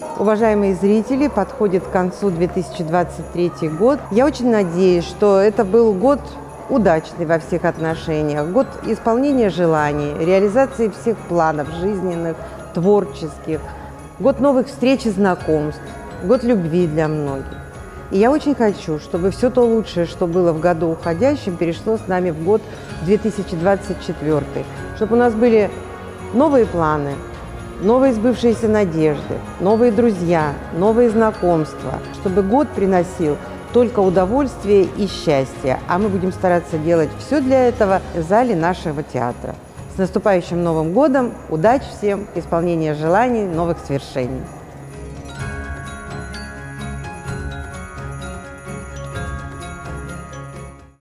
Уважаемые зрители, подходит к концу 2023 год. Я очень надеюсь, что это был год удачный во всех отношениях, год исполнения желаний, реализации всех планов жизненных, творческих, год новых встреч и знакомств, год любви для многих. И я очень хочу, чтобы все то лучшее, что было в году уходящем, перешло с нами в год 2024, чтобы у нас были новые планы, новые сбывшиеся надежды, новые друзья, новые знакомства, чтобы год приносил только удовольствие и счастье, а мы будем стараться делать все для этого в зале нашего театра. С наступающим Новым годом! Удачи всем, исполнения желаний, новых свершений!